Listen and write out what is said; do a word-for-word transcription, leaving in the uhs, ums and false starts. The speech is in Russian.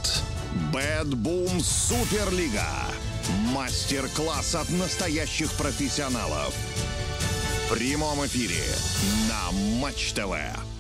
Bad Boom Суперлига. Мастер-класс от настоящих профессионалов. В прямом эфире на Матч ТВ.